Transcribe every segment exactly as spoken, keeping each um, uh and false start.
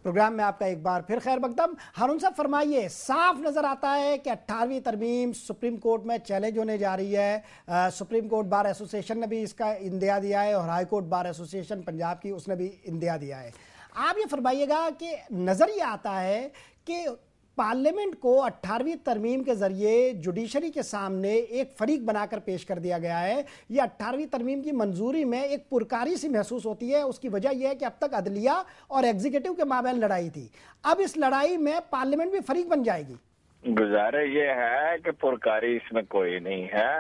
Programme میں آپ کا ایک بار پھر خیر مقدم۔ ہارون صاحب فرمائیے، صاف نظر آتا ہے کہ اٹھارہویں ترمیم سپریم کورٹ میں چیلنج ہونے جا رہی ہے۔ سپریم کورٹ بار ایسوسیشن نے بھی اس کا اندیا دیا ہے اور high court bar association Punjab کی اس نے بھی اندیا دیا ہے۔ آپ یہ فرمائیے گا کہ نظر یہ آتا ہے کہ پارلیمنٹ کو اٹھارہویں ترمیم کے ذریعے جوڈیشری کے سامنے ایک فریق بنا کر پیش کر دیا گیا ہے۔ یہ اٹھارہویں ترمیم کی منظوری میں ایک پرکاری سی محسوس ہوتی ہے۔ اس کی وجہ یہ ہے کہ اب تک عدلیہ اور ایگزیکٹو کے مابین لڑائی تھی، اب اس لڑائی میں پارلیمنٹ بھی فریق بن جائے گی۔ گزارش یہ ہے کہ پرکاری اس میں کوئی نہیں ہے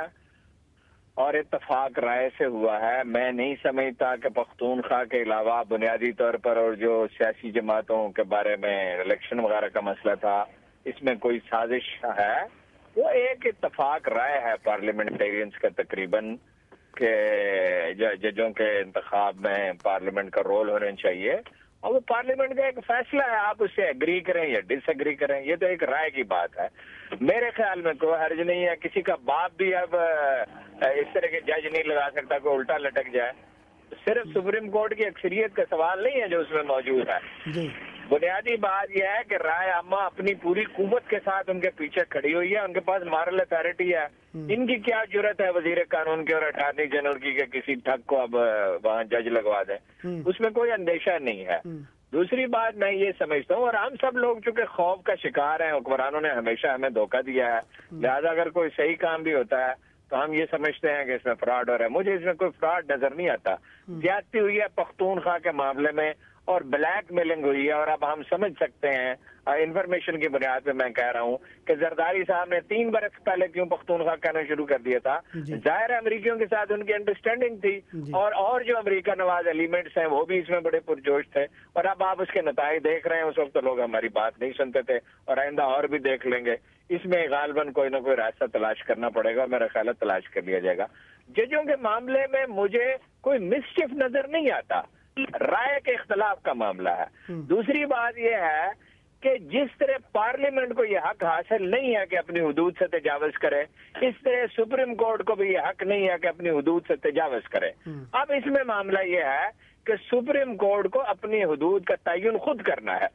اور اتفاق رائے سے ہوا ہے۔ میں نہیں سمجھتا کہ پختونخوا کے علاوہ بنیادی طور پر اور جو سیاسی جماعتوں کے بارے میں الیکشن وغیرہ کا مسئلہ تھا اس میں کوئی سازش ہے۔ وہ ایک اتفاق رائے ہے پارلیمنٹیرینز کا تقریباً کہ ججوں کے انتخاب میں پارلیمنٹ کا رول ہونا چاہیے، اور وہ پارلیمنٹ کا ایک فیصلہ ہے، آپ اس سے ایگری کریں یا ڈس ایگری کریں، یہ تو ایک رائے کی بات ہے۔ میرے خیال میں کوئی حرج نہیں ہے، کسی کا باپ بھی اب اس طرح کے جج نہیں لگا سکتا کہ الٹا لٹک جائے۔ صرف سپریم کورٹ کی اکثریت کا سوال نہیں ہے جو اس میں موجود ہے، بنیادی بات یہ ہے کہ رائے عامہ اپنی پوری قوت کے ساتھ ان کے پیچھے کھڑی ہوئی ہے، ان کے پاس مارل اتھارٹی ہے۔ ان کی کیا جرت ہے وزیر قانون کی اور اٹارنی جنرل کی کہ کسی ٹھگ کو اب وہاں جج لگوا دیں، اس میں کوئی اندیشہ نہیں ہے۔ دوسری بات میں یہ سمجھتا ہوں، اور ہم سب لوگ چونکہ خوف کا شکار ہیں، حکمرانوں نے ہمیشہ ہمیں دھوکہ دیا ہے، لہذا اگر کوئی صحیح کام بھی ہوتا ہے تو ہم یہ سمجھتے ہیں کہ اس میں فراڈ ہو رہا ہے۔ مجھے اس میں کوئی فراڈ نظر نہیں آتا۔ زیادتی ہوئی ہے پختونخوا کے معاملے میں اور بلیک میلنگ ہوئی ہے، اور اب ہم سمجھ سکتے ہیں انفارمیشن کی بنیاد پہ میں کہہ رہا ہوں کہ زرداری صاحب نے تین برس پہلے کیوں پختونخوا کہنا شروع کر دیا تھا۔ ظاہر ہے امریکیوں کے ساتھ ان کی انڈرسٹینڈنگ تھی، اور اور جو امریکہ نواز ایلیمنٹس ہیں وہ بھی اس میں بڑے پرجوش تھے، اور اب آپ اس کے نتائج دیکھ رہے ہیں۔ اس وقت تو لوگ ہماری بات نہیں سنتے تھے، اور آئندہ اور بھی دیکھ لیں گے۔ اس میں غالباً کوئی نہ کوئی راستہ تلاش کرنا پڑے گا، میرا خیال ہے تلاش کر لیا جائے گا۔ ججوں کے معاملے میں مجھے کوئی مسچف نظر نہیں آتا، رائے کے اختلاف کا معاملہ ہے۔ دوسری بات یہ ہے کہ جس طرح پارلیمنٹ کو یہ حق حاصل نہیں ہے کہ اپنی حدود سے تجاوز کرے، اس طرح سپریم کورٹ کو بھی یہ حق نہیں ہے کہ اپنی حدود سے تجاوز کرے۔ اب اس میں معاملہ یہ ہے کہ سپریم کورٹ کو اپنی حدود کا تعین خود کرنا ہے،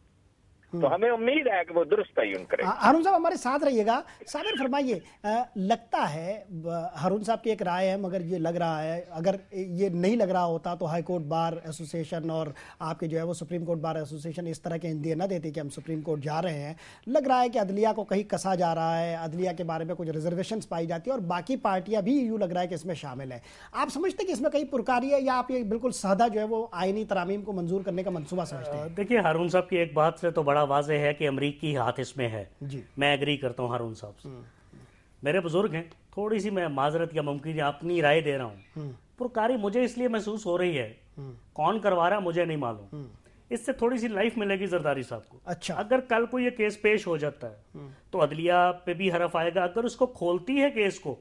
تو ہمیں امید ہے کہ وہ درست تعین کرے۔ ہارون صاحب ہمارے ساتھ رہیے گا۔ صابر فرمائیے، لگتا ہے ہارون صاحب کی ایک رائے ہے، مگر یہ لگ رہا ہے اگر یہ نہیں لگ رہا ہوتا تو ہائی کورٹ بار ایسوسیشن اور آپ کے جو ہے وہ سپریم کورٹ بار ایسوسیشن اس طرح کے اندیے نہ دیتی کہ ہم سپریم کورٹ جا رہے ہیں۔ لگ رہا ہے کہ عدلیہ کو کہیں کسا جا رہا ہے، عدلیہ کے بارے میں کچھ ریزرویشنز پائی جاتی ہے اور باقی پارٹیاں بھی یوں لگ رہا ہے کہ اس میں شامل ہیں۔ آپ سمجھتے ہیں کہ اس میں کہیں پرکاری ہے یا آپ یہ بالکل سادہ جو ہے وہ آئینی ترامیم کو منظور کرنے کا منصوبہ سمجھتے ہیں؟ دیکھیے ہارون صاحب کی ایک بات سے تو بڑا واضح ہے کہ امریکی ہاتھ اس میں ہے۔ جی میں ایگری کرتا ہوں ہارون صاحب سے، میرے بزرگ ہیں، تھوڑی سی میں معذرت یا ممکن اپنی رائے دے رہا ہوں۔ پرکاری مجھے اس لیے محسوس ہو رہی ہے، کون کروا رہا مجھے نہیں معلوم، اس سے تھوڑی سی لائف ملے گی زرداری صاحب کو۔ اچھا، اگر کل کو یہ کیس پیش ہو جاتا ہے تو عدلیہ پہ بھی حرف آئے گا، اگر اس کو کھولتی ہے کیس کو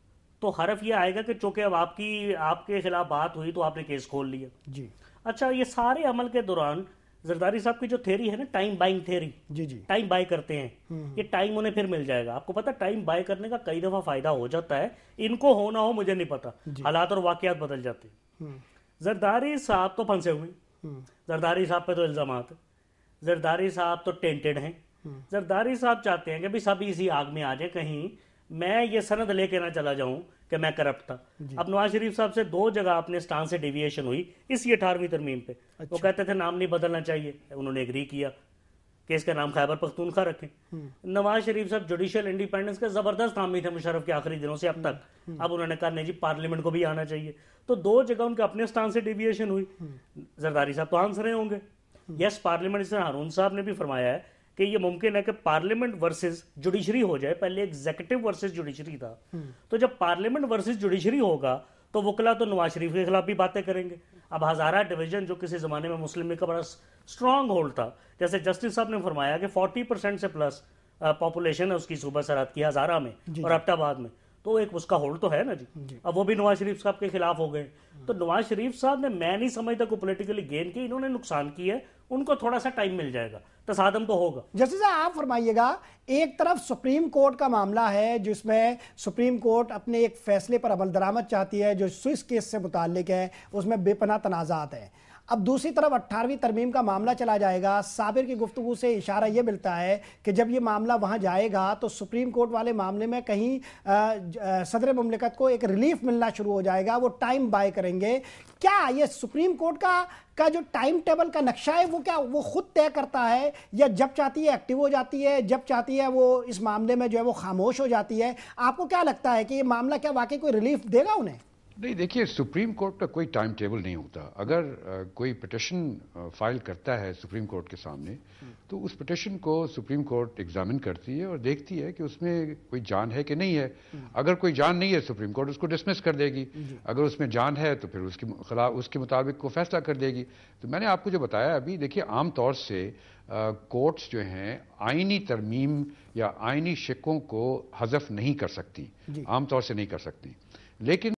تو حرف یہ آئے گا کہ چونکہ اب آپ کی آپ کے خلاف بات ہوئی تو آپ نے کیس کھول لیا۔ جی اچھا، یہ سارے عمل کے دوران زرداری صاحب کی جو تھیری ہے نا، ٹائم بائنگ تھیری، جی جی ٹائم بائی کرتے ہیں، یہ ٹائم انہیں پھر مل جائے گا۔ آپ کو پتا ٹائم بائی کرنے کا کئی دفعہ فائدہ ہو جاتا ہے، ان کو ہو نہ ہو مجھے نہیں پتا، حالات اور واقعات بدل جاتے ہیں۔ زرداری صاحب تو پھنسے ہوئے، زرداری صاحب پہ تو الزامات ہیں، زرداری صاحب تو ٹینٹڈ ہیں، زرداری صاحب چاہتے ہیں کہ بھی سب اسی آگ میں آ جائے، کہیں میں یہ سند لے کے نہ چلا جاؤں کہ میں کرپٹ تھا۔ اب نواز شریف صاحب سے دو جگہ اپنے سٹان سے ڈیویشن ہوئی اسی اٹھارہویں ترمیم پہ، وہ کہتے تھے نام نہیں بدلنا چاہیے، انہوں نے ایگری کیا کہ اس کا نام خیبر پختونخوا رکھیں۔ نواز شریف صاحب جوڈیشل انڈیپینڈنس کے زبردست حامی تھے مشرف کے آخری دنوں سے اب تک، اب انہوں نے کہا نہیں جی پارلیمنٹ کو بھی آنا چاہیے، تو دو جگہ ان کے اپنے سٹان سے ڈیویشن ہوئی۔ زرداری صاحب تو آنسر رہے ہوں گے یس پارلیمنٹ، اس طرح ہارون صاحب نے بھی فرمایا ہے کہ یہ ممکن ہے کہ پارلیمنٹ ورسز جوڈیشری ہو جائے، پہلے ایگزیکٹو ورسز جوڈیشری تھا، تو جب پارلیمنٹ ورسز جوڈیشری ہوگا تو وکلا تو نواز شریف کے خلاف بھی باتیں کریں گے۔ اب ہزارہ ڈویژن جو کسی زمانے میں مسلم لیگ کا بڑا اسٹرانگ ہولڈ تھا، جیسے جسٹس صاحب نے فرمایا کہ فورٹی پرسینٹ سے پلس پاپولیشن ہے اس کی صوبہ سرحد کی ہزارہ میں اور ایبٹ آباد میں، تو ایک اس کا ہولڈ تو ہے نا جی۔ اب وہ بھی نواز شریف صاحب کے خلاف ہو گئے، تو نواز شریف صاحب نے میں نہیں سمجھتا کوئی پولیٹیکلی گین کی، انہوں نے نقصان کی ہے، ان کو تھوڑا سا ٹائم مل جائے گا، تصادم تو ہوگا۔ جیسے آپ فرمائیے گا، ایک طرف سپریم کورٹ کا معاملہ ہے جس میں سپریم کورٹ اپنے ایک فیصلے پر عمل درآمد چاہتی ہے جو سوئس کیس سے متعلق ہے، اس میں بے پناہ تنازعات ہیں۔ اب دوسری طرف اٹھارہویں ترمیم کا معاملہ چلا جائے گا. صابر کی گفتگو سے اشارہ یہ ملتا ہے کہ جب یہ معاملہ وہاں جائے گا تو سپریم کورٹ والے معاملے میں کہیں صدر مملکت کو ایک ریلیف ملنا شروع ہو جائے گا, وہ ٹائم بائی کریں گے. کیا یہ سپریم کورٹ کا کا جو ٹائم ٹیبل کا نقشہ ہے وہ کیا وہ خود طے کرتا ہے, یا جب چاہتی ہے ایکٹیو ہو جاتی ہے, جب چاہتی ہے وہ اس معاملے میں جو ہے وہ خاموش ہو جاتی ہے؟ آپ کو کیا لگتا ہے کہ یہ معاملہ کیا واقعی کوئی ریلیف دے گا انہیں؟ نہیں, دیکھیے سپریم کورٹ کا کوئی ٹائم ٹیبل نہیں ہوتا. اگر کوئی پٹیشن فائل کرتا ہے سپریم کورٹ کے سامنے تو اس پٹیشن کو سپریم کورٹ ایگزامن کرتی ہے اور دیکھتی ہے کہ اس میں کوئی جان ہے کہ نہیں ہے. اگر کوئی جان نہیں ہے سپریم کورٹ اس کو ڈسمس کر دے گی, اگر اس میں جان ہے تو پھر اس کے خلاف اس کے مطابق وہ فیصلہ کر دے گی. تو میں نے آپ کو جو بتایا ابھی, دیکھیے عام طور سے کورٹس جو ہیں آئینی ترمیم یا آئینی شقوں کو حذف نہیں کر سکتی, عام طور سے نہیں کر سکتی, لیکن